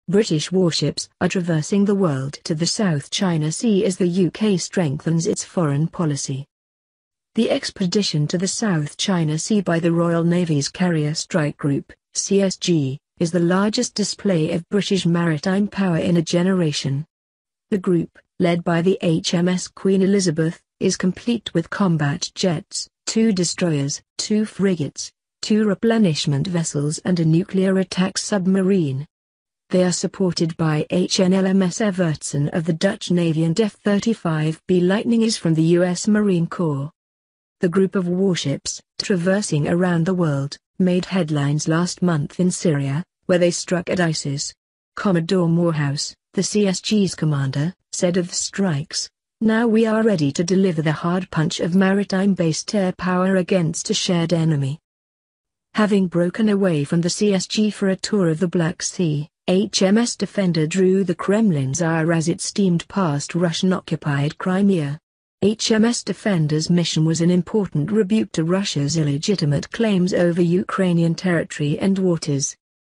British warships are traversing the world to the South China Sea as the UK strengthens its foreign policy. The expedition to the South China Sea by the Royal Navy's Carrier Strike Group, CSG, is the largest display of British maritime power in a generation. The group, led by the HMS Queen Elizabeth, is complete with combat jets, 2 destroyers, 2 frigates, 2 replenishment vessels and a nuclear attack submarine. They are supported by HNLMS Evertsen of the Dutch Navy and F-35B Lightning is from the U.S. Marine Corps. The group of warships, traversing around the world, made headlines last month in Syria, where they struck at ISIS. Commodore Morehouse, the CSG's commander, said of the strikes, "Now we are ready to deliver the hard punch of maritime-based air power against a shared enemy." Having broken away from the CSG for a tour of the Black Sea, HMS Defender drew the Kremlin's ire as it steamed past Russian-occupied Crimea. HMS Defender's mission was an important rebuke to Russia's illegitimate claims over Ukrainian territory and waters.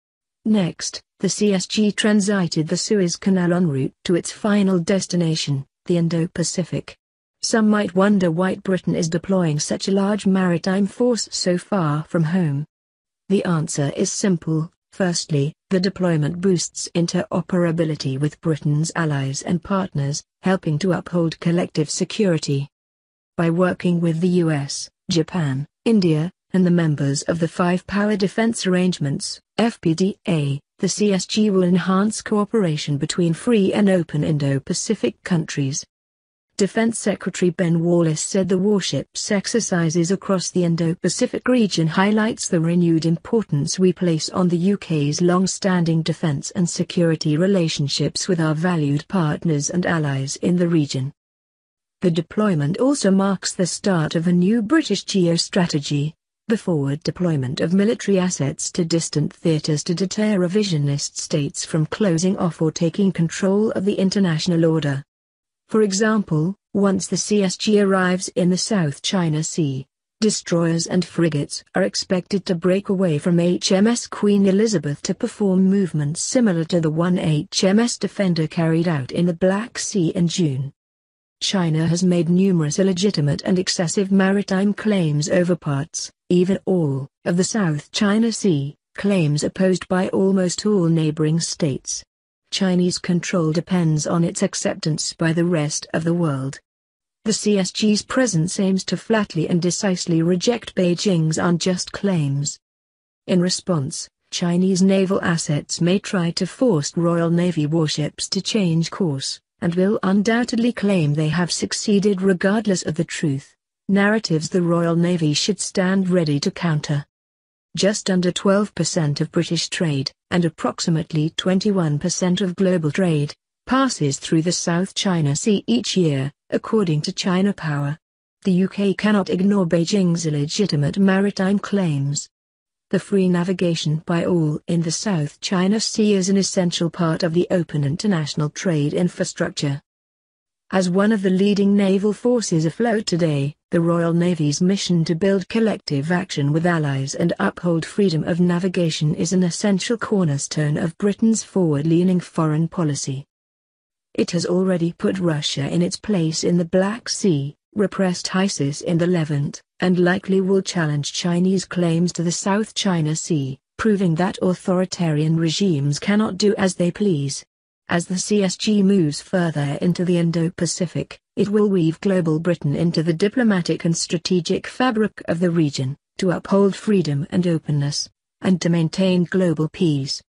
Next, the CSG transited the Suez Canal en route to its final destination, the Indo-Pacific. Some might wonder why Britain is deploying such a large maritime force so far from home. The answer is simple. Firstly, the deployment boosts interoperability with Britain's allies and partners, helping to uphold collective security. By working with the US, Japan, India, and the members of the Five Power Defense Arrangements, FPDA, the CSG will enhance cooperation between free and open Indo-Pacific countries. Defense Secretary Ben Wallace said the warships' exercises across the Indo-Pacific region highlights the renewed importance we place on the UK's long-standing defense and security relationships with our valued partners and allies in the region. The deployment also marks the start of a new British geostrategy, the forward deployment of military assets to distant theatres to deter revisionist states from closing off or taking control of the international order. For example, once the CSG arrives in the South China Sea, destroyers and frigates are expected to break away from HMS Queen Elizabeth to perform movements similar to the one HMS Defender carried out in the Black Sea in June. China has made numerous illegitimate and excessive maritime claims over parts, even all, of the South China Sea, claims opposed by almost all neighboring states. Chinese control depends on its acceptance by the rest of the world. The CSG's presence aims to flatly and decisively reject Beijing's unjust claims. In response, Chinese naval assets may try to force Royal Navy warships to change course, and will undoubtedly claim they have succeeded regardless of the truth, narratives the Royal Navy should stand ready to counter. Just under 12% of British trade, and approximately 21% of global trade, passes through the South China Sea each year, according to China Power. The UK cannot ignore Beijing's illegitimate maritime claims. The free navigation by all in the South China Sea is an essential part of the open international trade infrastructure. As one of the leading naval forces afloat today, the Royal Navy's mission to build collective action with allies and uphold freedom of navigation is an essential cornerstone of Britain's forward-leaning foreign policy. It has already put Russia in its place in the Black Sea, repressed ISIS in the Levant, and likely will challenge Chinese claims to the South China Sea, proving that authoritarian regimes cannot do as they please. As the CSG moves further into the Indo-Pacific, it will weave global Britain into the diplomatic and strategic fabric of the region, to uphold freedom and openness, and to maintain global peace.